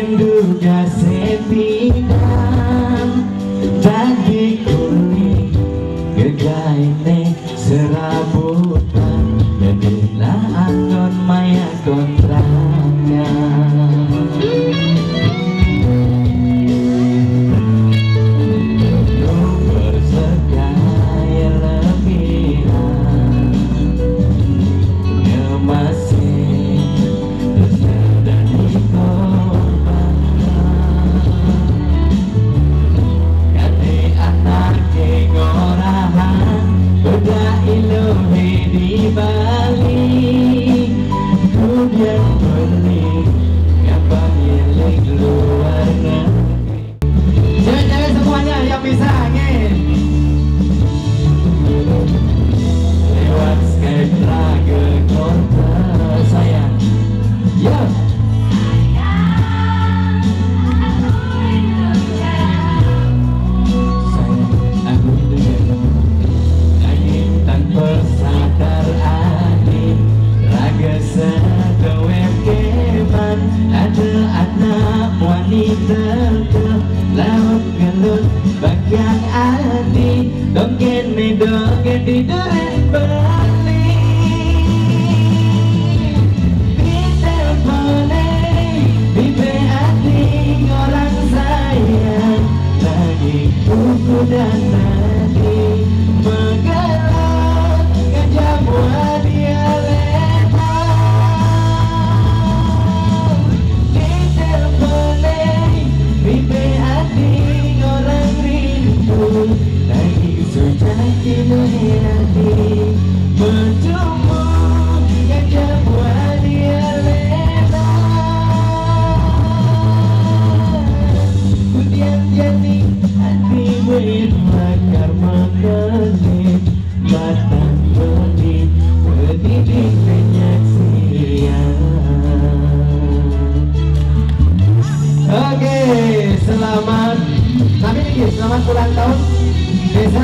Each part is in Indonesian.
duga sepinang tadi kuning gegaine serabutan jadilah anggon maya kontrakan laut gelut bagian hati dongeng di duren Bali kita boleh di hati orang sayang lagi buku dan tadi menggelar kejamuan dia lagi sudah kini hati bertemu gajah buat dia lena kemudian jadi hati berbakar mengelit batang benih berdiri penyaksian. Oke, selamat tapi nih, selamat ulang tahun desa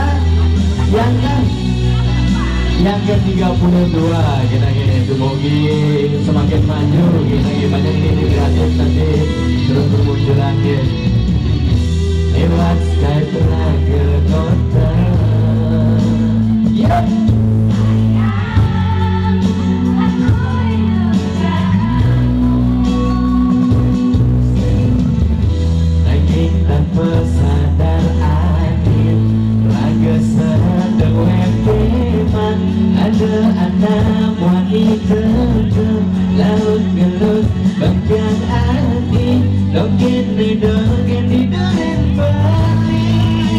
yang ke-32 kita gini semoga semakin maju kita gini banyak ini kreatif nanti terus bermunculan ya lewat Skype ke kota yeah. Tanpa sadar akhir raga sedang wekeman ada anak wanita laut gelut bagian hati dongeng di duren Bali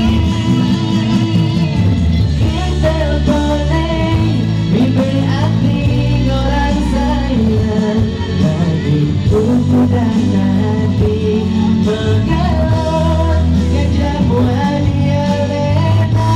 kita boleh bibi hati orang sayang lagi buku dan hati menggelar kejamuan dia lena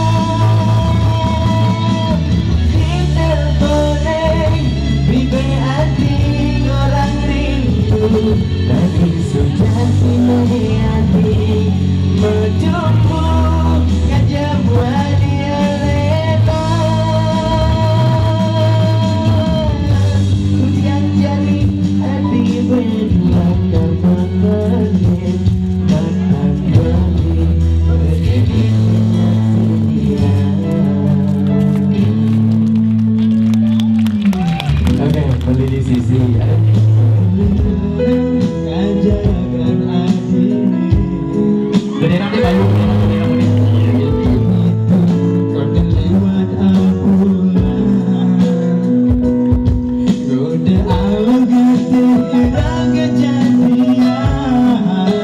kita boleh bibi hati orang rindu lagi sudah kini hati bertemu kejamuan dia lena yang jadi hati berbakar mengelit batang benih berdiri penyaksian. Oke, beli di sisi ajakan hati bendera di bayu bendera kau terlewat ampunan goda awal gede raga jadian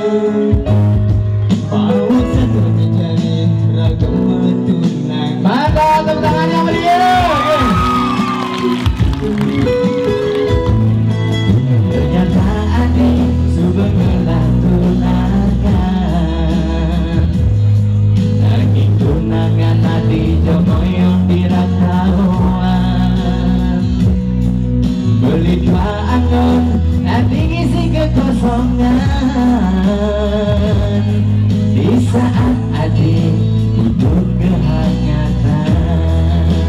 bawa satu menjalin ragam tunang maka tepuk tangannya beliau ternyata adik sudah tunangan lagi tunangan hati jomoyong diratauan beli dua anggon hati ngisi kekosongan di saat adik butuh kehangatan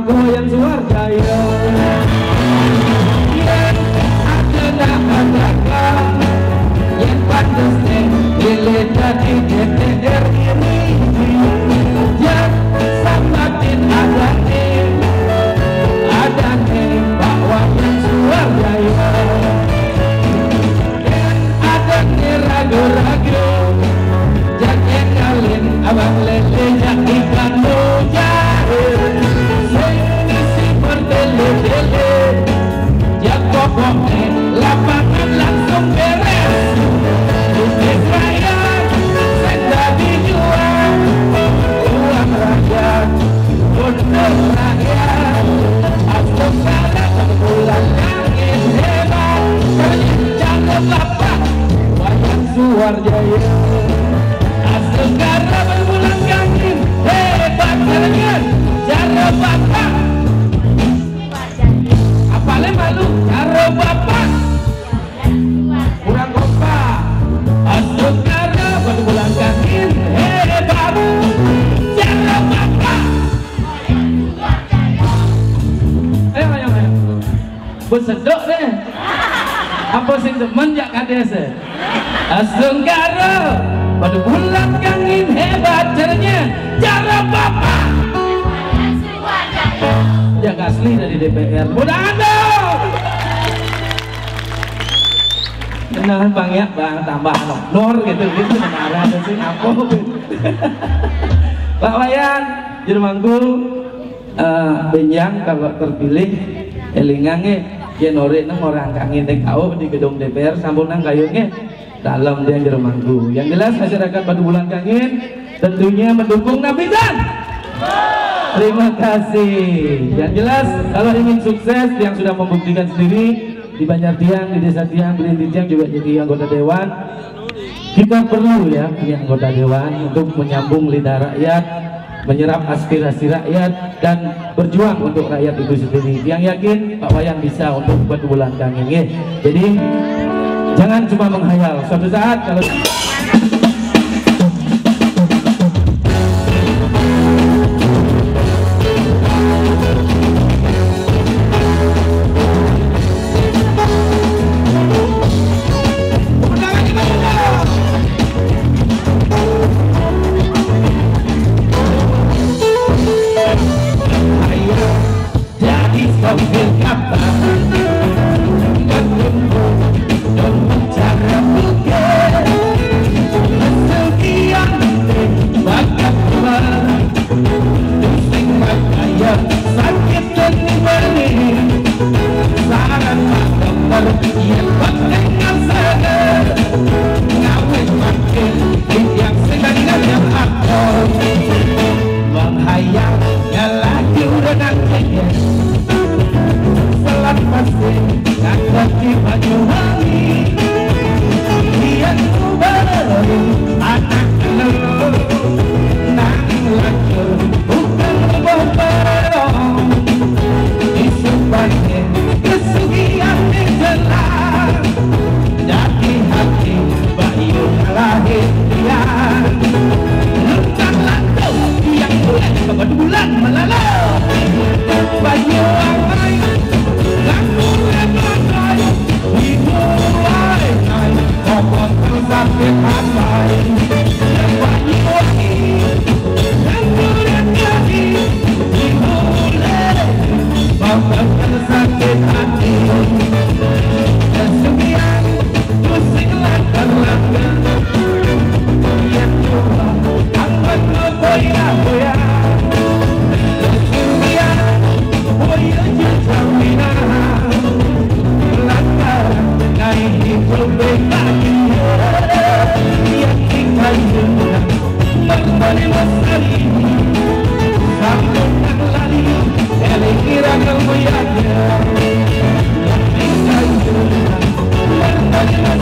aku yang suar jaya yang ada adakan yang pantasnya pilih dari DPR ini yang samatin ada nih bahwa yang suar jaya dan ada nih ragu-ragu jangan kalian abang lele yang ikan mujair sengisi bertele-tele yang pokoknya lapangan langsung beres bisnis rakyat senda dijual uang rakyat untuk rakyat asal salah bulan angin hebat ternyata bapak wayang suar jaya negara berbulan angin hebat dengan cara bapak apalagi malu cara bapak kurang kompak negara berbulan angin hebat cara bapak ayo bersedok deh apa sih semenjak kades negara pada bulan angin hebat caranya cara bapak yang asli dari DPR mudah ada kenalan bang ya bang tambah nor gitu menara dan sing apa Pak Wayan Jermangku benjang kalau terpilih elingange ya nore nang orang kangin TKO di gedung DPR sampun nang kayunya dalam dia Jermangku. Yang jelas masyarakat Batu Bulan Kangin tentunya mendukung Nabidan. Terima kasih. Yang jelas kalau ingin sukses yang sudah membuktikan sendiri di Banjar Tiang, di Desa Tiang, di Tiang juga jadi anggota dewan. Kita perlu ya punya anggota dewan untuk menyambung lidah rakyat, menyerap aspirasi rakyat dan berjuang untuk rakyat itu sendiri. Yang yakin Pak Wayan bisa untuk Batu Bulan Kangin. Jadi jangan cuma menghayal, suatu saat kalau jadi sopir kapal Kira-kira